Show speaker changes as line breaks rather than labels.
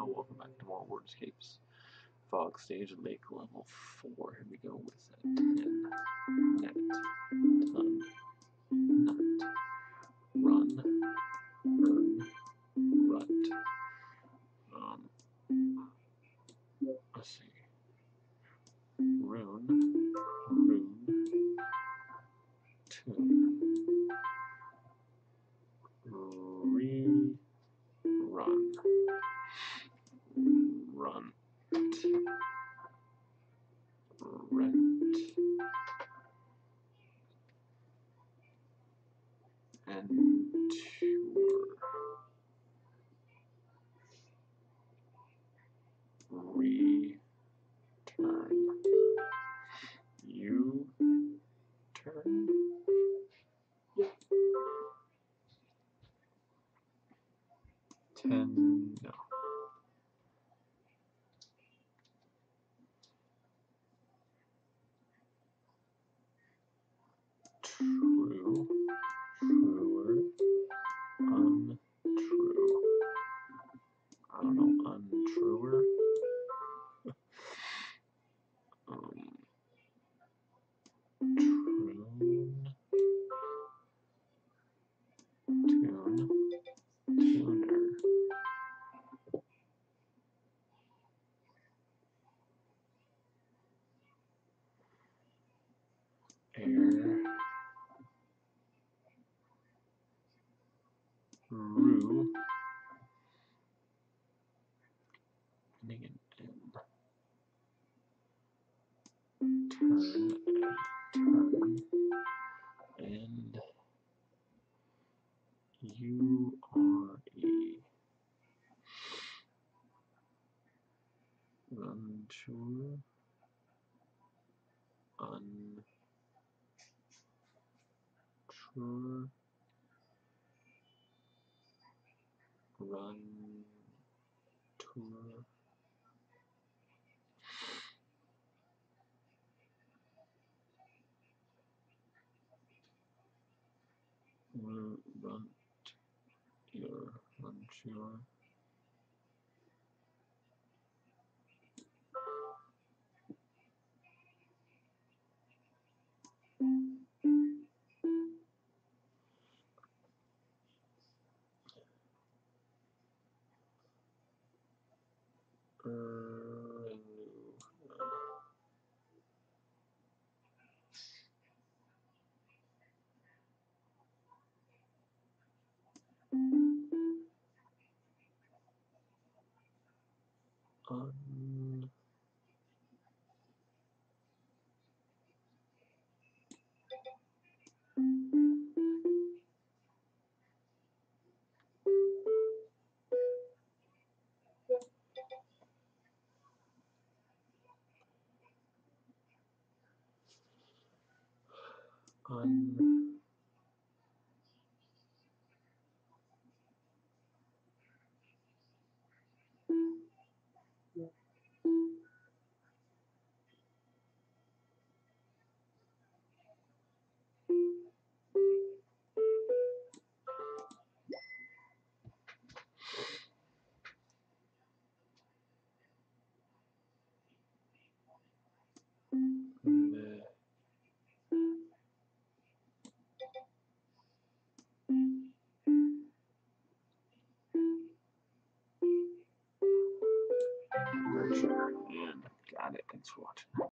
Hello, welcome back to more Wordscapes. Fog stage, lake level 4. Here we go with a 10, net, ton, nut, run, earn, rut. Let's see. Rune, tune, rerun, runt, rent, entour, return, U-turn, no. True, truer, untrue. I don't know, untruer. Trune, tune, tuner. Air, rue, ending in N. Turn, and U-R-E. Unsure, untrue, run, tour, runt, your, unsure. Nurture, and got it. Thanks for watching.